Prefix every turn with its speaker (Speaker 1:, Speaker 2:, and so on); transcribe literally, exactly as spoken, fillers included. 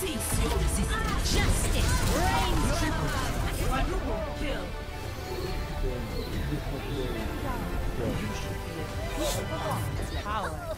Speaker 1: Cease your resistance. Justice reigns supreme. Quadruple kill. Power.